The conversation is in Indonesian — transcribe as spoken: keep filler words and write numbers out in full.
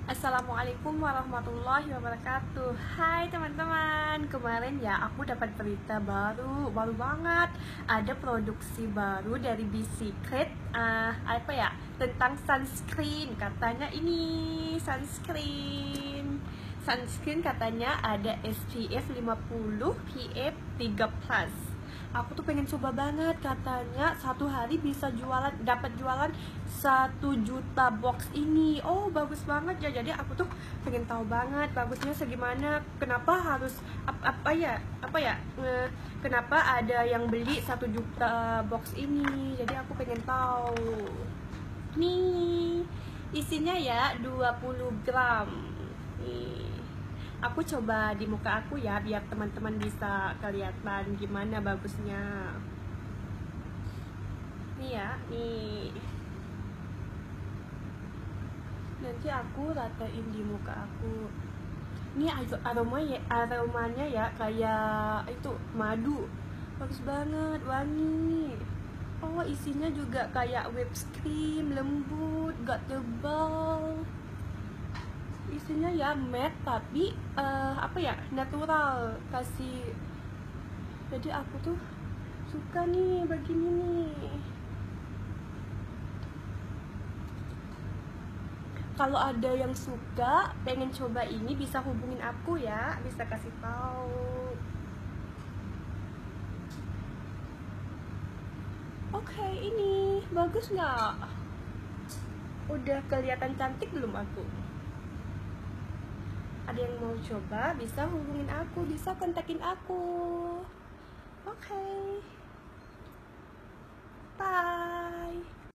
Assalamualaikum warahmatullahi wabarakatuh. Hai teman-teman, kemarin ya aku dapat berita baru, baru banget. Ada produksi baru dari B-Secret, uh, apa ya, tentang sunscreen. Katanya ini sunscreen. Sunscreen katanya ada S P F lima puluh, P F tiga plus. Aku tuh pengen coba banget, katanya satu hari bisa jualan, dapat jualan satu juta box ini. Oh bagus banget ya, jadi aku tuh pengen tahu banget bagusnya segimana, kenapa harus ap- apa ya apa ya nge- kenapa ada yang beli satu juta box ini. Jadi aku pengen tahu. Nih isinya ya dua puluh gram. Nih aku coba di muka aku ya, biar teman-teman bisa kelihatan gimana bagusnya. Nih ya, nih nanti aku ratain di muka aku. Ini aroma ya, aromanya ya kayak itu madu, bagus banget, wangi. Oh isinya juga kayak whipped cream, lembut, gak tebal. Isinya ya matte tapi uh, apa ya, natural, kasih. Jadi aku tuh suka nih begini nih. Kalau ada yang suka pengen coba ini bisa hubungin aku ya, bisa kasih tahu. Oke, ini bagus nggak? Udah kelihatan cantik belum aku? Ada yang mau coba bisa hubungin aku, bisa kontakin aku. Oke, bye.